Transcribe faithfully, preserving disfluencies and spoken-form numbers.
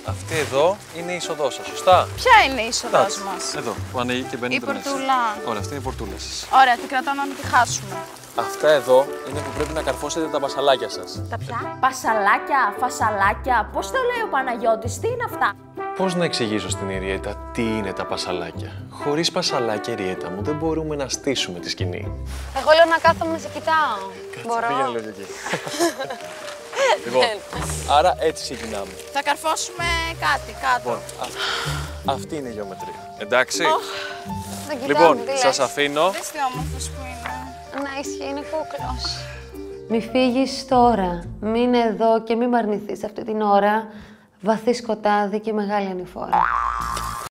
Αυτή εδώ είναι η είσοδός σας, σωστά? Ποια είναι η είσοδος μας? Εδώ, που ανοίγει και μπαίνετε μέσα. Η πορτούλα. Ωραία, αυτή είναι η πορτούλα σας. Ωραία, την κρατάω να μην τη χάσουμε. Αυτά εδώ είναι που πρέπει να καρφώσετε τα πασαλάκια σας. Τα ποια? Πασαλάκια, φασαλάκια, πώς το λέει ο Παναγιώτης, τι είναι αυτά? Πώς να εξηγήσω στην Ιριέτα τι είναι τα πασαλάκια. Χωρίς πασαλάκια, Ιριέτα μου, δεν μπορούμε να στήσουμε τη σκηνή. Εγώ λέω να κάθομαι να σε κοιτάω. Μπορώ. Πήγαινε λίγο εκεί. Λοιπόν, άρα έτσι ξεκινάμε. Θα καρφώσουμε κάτι κάτω. Λοιπόν, α, αυτή είναι η γεωμετρία. Εντάξει. Δεν κοιτάω, Λοιπόν, τι λες. σας αφήνω. Δες τι όμορφος που είναι. Ναι, ισχύει, είναι κούκλος. Μη φύγεις τώρα. Μείνε εδώ και μη μ' αρνηθείς αυτή την ώρα. Βαθύ σκοτάδι και μεγάλη ανηφόρα.